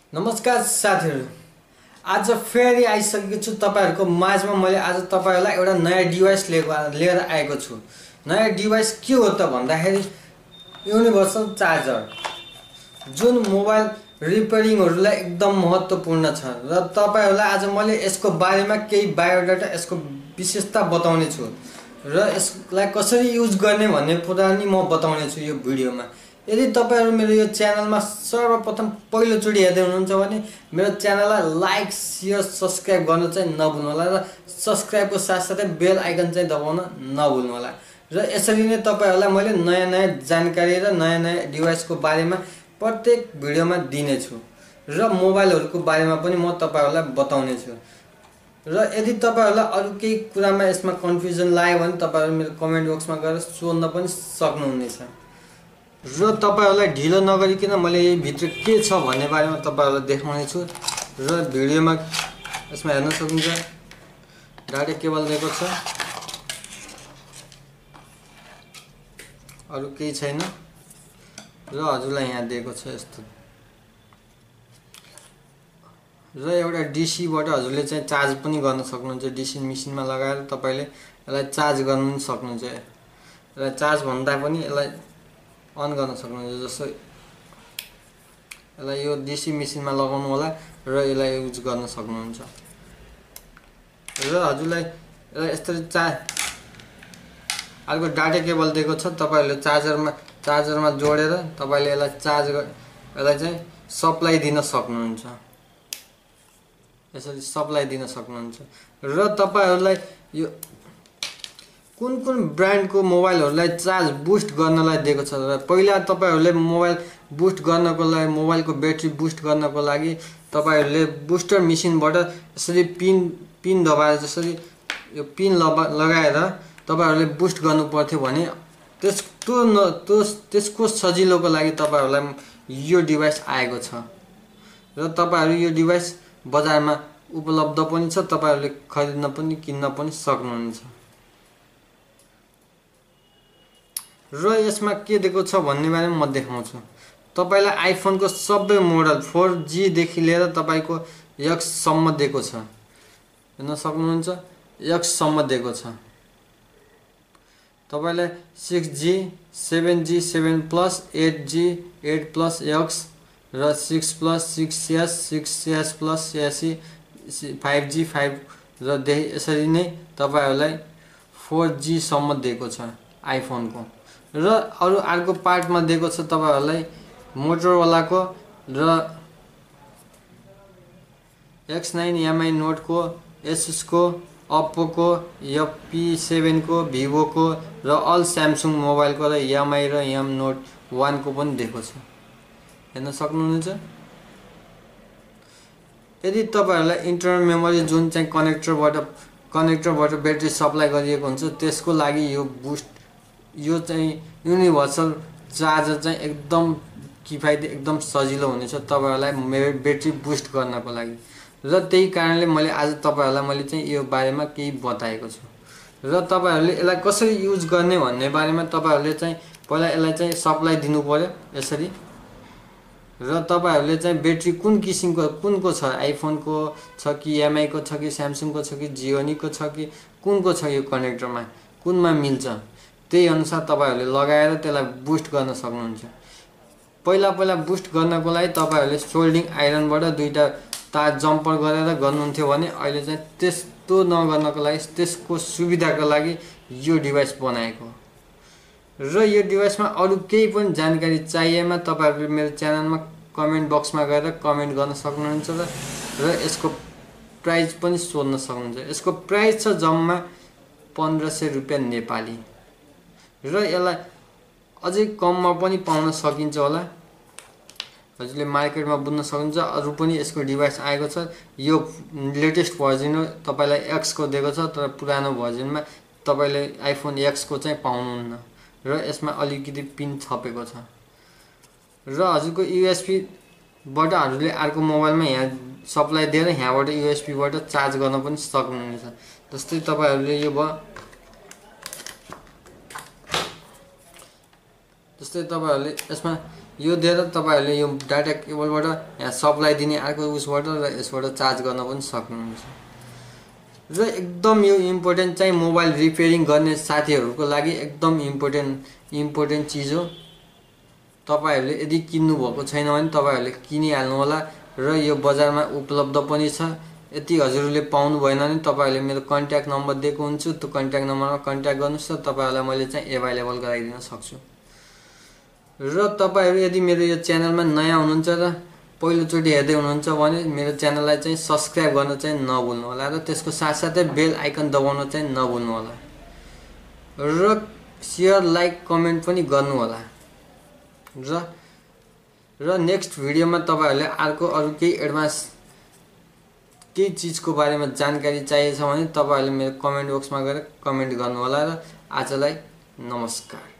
नमस्कार साथीहरु, आज फेरि आइसकेको छु तपाईहरुको माझमा। मैले आज तपाईहरुलाई एउटा नयाँ डिभाइस लिएर आएको छु। नयाँ डिभाइस के हो त भन्दाखेरि युनिभर्सल चार्जर, जुन मोबाइल रिपेयरिङहरुलाई एकदम महत्त्वपूर्ण छ र तपाईहरुलाई आज मैले यसको बारेमा केही बायोडाटा, यसको विशेषता बताउने छु र यसलाई कसरी युज गर्ने भन्ने कुरा नि म बताउने छु यो भिडियोमा। यदि तपाईहरु मेरो यो च्यानलमा सर्वप्रथम पहिलो चोटी हेर्दै हुनुहुन्छ भने मेरो च्यानललाई लाइक, शेयर, सब्स्क्राइब गर्न चाहिँ नभुल्नु होला र सब्स्क्राइबको साथसाथै बेल आइकन चाहिँ दबाउन नभुल्नु होला। र यसरी नै तपाईहरुलाई मैले नयाँ जानकारी र नयाँ डिभाइसको बारेमा प्रत्येक भिडियोमा दिने छु र मोबाइलहरुको बारेमा पनि म तपाईहरुलाई बताउने छु। र यदि तपाईहरुलाई अरु केही कुरामा यसमा कन्फ्युजन लाग्यो भने तपाईहरु मेरो कमेन्ट बक्समा गएर सोध्न पनि सक्नुहुनेछ। र तपाईहरुलाई ढिलो नगरिकन मैले यही भित्र के छ भन्ने बारेमा तपाईहरुलाई देखाउने छु। र भिडियोमा यसमा हेर्न सक्नुहुन्छ डाटा केबल दिएको छ, अरु केही छैन र हजुरलाई यहाँ दिएको छ यस्तो। र एउटा डीसी बाट हजुरले चाहिँ चार्ज पनि गर्न सक्नुहुन्छ। डीसी मेसिनमा लगाएर तपाईले यसलाई चार्ज गर्न पनि सक्नुहुन्छ। र चार्ज भन्दा पनि यसलाई अन गर्न सक्नुहुन्छ। जस्तो यसलाई यो डीसी मेसिनमा लगाउनु होला र यसलाई युज गर्न सक्नुहुन्छ। र हजुरलाई यसरी अर्को डाटा केबल दिएको छ, तपाईहरुले चार्जरमा जोडेर तपाईले यसलाई यसलाई चाहिँ सप्लाई दिन सक्नुहुन्छ। यसरी सप्लाई दिन सक्नुहुन्छ। र तपाईहरुलाई यो कुन ब्रान्डको मोबाइलहरुलाई चार्ज बुस्ट गर्नलाई दिएको छ। र पहिला तपाईहरुले मोबाइल बुस्ट गर्नको लागि, मोबाइलको ब्याट्री बुस्ट गर्नको लागि तपाईहरुले बुस्टर मेसिनबाट यसरी पिन दबाएर, जसरी यो पिन लगाएर तपाईहरुले बुस्ट गर्नु पर्थ्यो भने त्यसको सजिलोको लागि तपाईहरुलाई यो डिभाइस आएको छ। र तपाईहरु यो डिभाइस बजारमा उपलब्ध पनि छ, तपाईहरुले खरिद्न पनि किन्न पनि सक्नुहुन्छ। र यसमा के दिएको छ भन्ने बारेमा म देखाउँछु। तपाईलाई आइफोनको सबै मोडल 4G देखि लिएर तपाईको X सम्म दिएको छ। हेर्न सक्नुहुन्छ, X सम्म दिएको छ। तपाईलाई 6G, 7G, 7+, 8G, 8+ X र 6+, 6S, 6S Plus, 5G, 5 र यसरी नै तपाईहरुलाई 4G सम्म दिएको छ आइफोनको। र अरु अर्को पार्टमा दिएको छ तपाईहरुलाई मोटोरोलाको र X9, MI नोट को, Asus को, Oppo को, P7 को, Vivo को र अल स्यामसङ मोबाइलको र MI र M Note 1 को पनि दिएको छ। हेर्न सक्नुहुन्छ। यदि तपाईहरुलाई इन्टरनल मेमोरी जुन चाहिँ कनेक्टरबाट ब्याट्री सप्लाई गरिएको हुन्छ, त्यसको लागि यो चाहिँ युनिभर्सल चार्जर चाहिँ एकदम किफायती, एकदम सजिलो हुनेछ तपाईहरुलाई ब्याट्री बुस्ट गर्नको लागि। र त्यही कारणले मैले आज तपाईहरुलाई मैले चाहिँ यो बारेमा केही बताएको छु। र तपाईहरुले यसलाई कसरी युज गर्ने भन्ने बारेमा तपाईहरुले चाहिँ पहिला यसलाई चाहिँ सप्लाई दिनु पर्यो यसरी। र तपाईहरुले चाहिँ ब्याट्री कुन किसिमको कुनको छ, आइफोनको छ कि MI को छ कि स्यामसङको छ कि जियोनीको छ कि कुनको छ, यो कनेक्टरमा कुनमा मिल्छ त्यही अनुसार तपाईहरुले लगाएर त्यसलाई बुस्ट गर्न सक्नुहुन्छ। पहिला बुस्ट गर्नको लागि तपाईहरुले सोल्डिङ आइरनबाट दुईटा तार जम्पर गरेर गर्नुहुन्थ्यो भने अहिले चाहिँ त्यस्तो नगर्नको लागि, त्यसको सुविधाको लागि यो डिभाइस बनाएको। र यो डिभाइसमा अरु केही पनि जानकारी चाहिएमा तपाईहरुले मेरो च्यानलमा कमेन्ट बक्समा गएर कमेन्ट गर्न सक्नुहुन्छ र यसको प्राइस पनि सोध्न सक्नुहुन्छ। यसको प्राइस छ जम्मा 1500 रुपैयाँ नेपाली। र यसलाई अझै कममा पनि पाउन सकिन्छ होला, हजुरले मार्केटमा बुझ्न सक्नुहुन्छ। अरु पनि यसको डिभाइस आएको छ। यो लेटेस्ट भर्जन हो, तपाईलाई X को दिएको छ, तर पुरानो भर्जनमा तपाईले आइफोन X को चाहिँ पाउनुहुन्न। र यसमा अलिकति पिन छपेको छ। र हजुरको USB बाट हजुरले अर्को मोबाइलमा यहाँ सप्लाई दिएर यहाँबाट USB बाट चार्ज गर्न पनि सक्नुहुनेछ। जस्तै तपाईहरुले यो जस्तै तपाईहरुले यसमा यो दिएर तपाईहरुले यो डाटा केबलबाट यहाँ सप्लाई दिने अर्को उसबाट र यसबाट चार्ज गर्न पनि सक्नुहुन्छ। र एकदम यो इम्पोर्टेन्ट चाहिँ मोबाइल रिपेयरिङ गर्ने साथीहरुको लागि एकदम इम्पोर्टेन्ट चीज हो। तपाईहरुले यदि किन्नु भएको छैन भने तपाईहरुले किनिहाल्नु होला र यो बजारमा उपलब्ध पनि छ। यदि हजुरले पाउनु भएन भने तपाईहरुले मेरो कन्ट्याक्ट नम्बर दिएको हुन्छु, त्यो कन्ट्याक्ट नम्बरमा कन्ट्याक्ट गर्नुस् र तपाईहरुलाई मैले चाहिँ अवेलेबल गराइदिन सक्छु। र तपाईहरु यदि मेरो यो च्यानलमा नयाँ हुनुहुन्छ र पहिलो चोटी हेर्दै हुनुहुन्छ भने मेरो च्यानललाई चाहिँ सब्स्क्राइब गर्न चाहिँ नभुल्नु होला र त्यसको साथसाथै बेल आइकन दबाउन चाहिँ नभुल्नु होला र शेयर लाइक कमेन्ट पनि गर्नु होला। र नेक्स्ट भिडियोमा तपाईहरुले अर्को अरु केही एडभान्स केही चीजको बारेमा जानकारी चाहिएको छ भने तपाईहरुले मेरो कमेन्ट बक्समा गएर कमेन्ट गर्नु होला र आजलाई नमस्कार।